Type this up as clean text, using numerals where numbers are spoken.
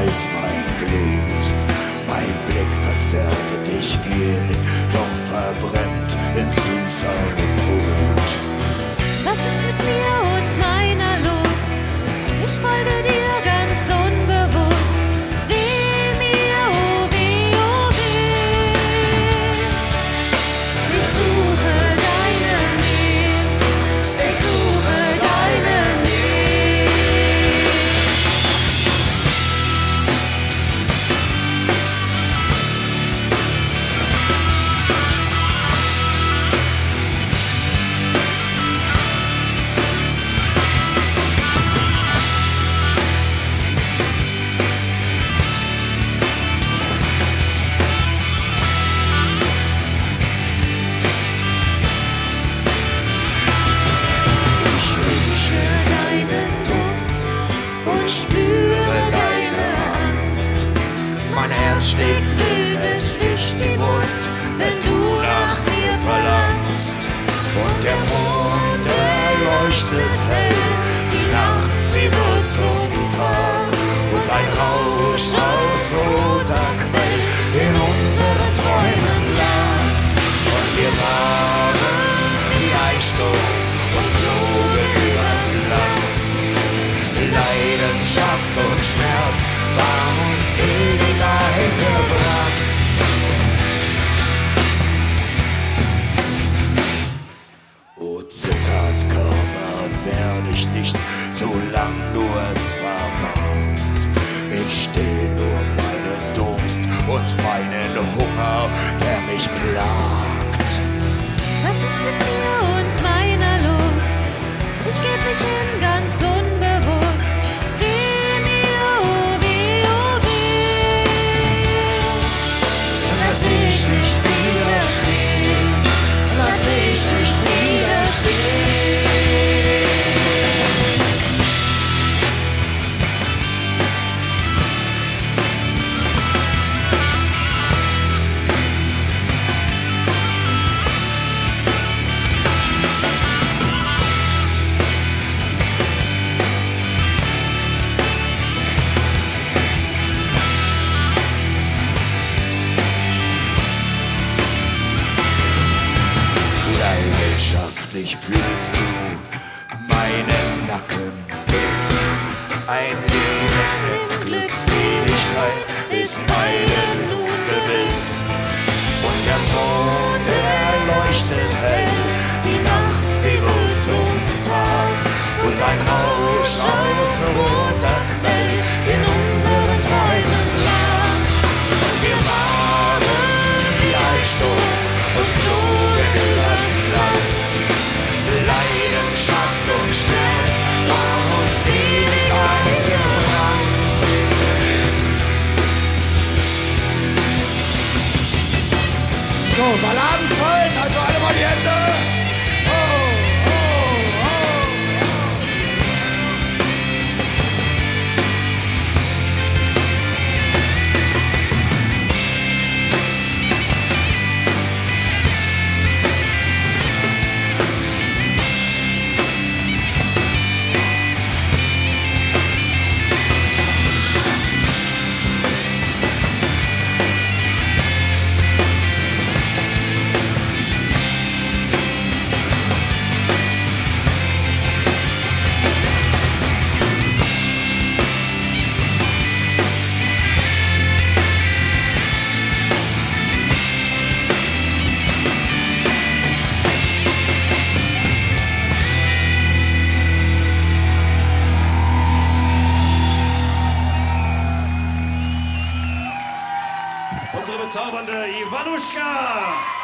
weiß mein Blut. Mein Blick verzerrte dich gierig, doch verbrennt in süßer Wut. Was ist mit mir und meiner Lust? Ich folge dir ganz unbewusst. Weh mir, oh weh, oh weh. Ich suche deine Nähe, ich suche deine Nähe. Spüre deine Angst. Mein Herz schlägt wild, es sticht die Brust, wenn du nach mir verlangst. Und der Mond, er leuchtet hell, die Nacht, sie wird zum Tag. Und ein Rausch aus roter Quell in unseren Träumen lag. Und wir waren wie ein Sturm und flogen übers Land. Leidenschaft und Schmerz waren uns ewig eingebrannt. O zittert Körper, werde ich nicht, solang du es vermagst. Ich still nur meinen Durst und meinen Hunger, der mich plagt. Was ist mit mir und meiner Lust? Ich geb mich hin ganz unbewusst. Weh mir, oh weh, oh weh. Lass ich nicht widerstehen, lass ich nicht widerstehen. Leidenschaftlich fühlst du meinen Nackenbiss. Ein Leben in Glückseligkeit ist meinen nun gewiss. Und der Mond, er leuchtet hell, die Nacht, sie wird zum Tag. Und ein Rausch aus roter Quell in unseren Träumen lag. Und wir waren wie ein Sturm und flogen übers Land. Leidenschaft und Schmerz waren uns ewig eingebrannt. So, Balladenfight, also alle mal die Hände. Oh, oh, oh, oh. Unsere bezaubernde Iwanuschka!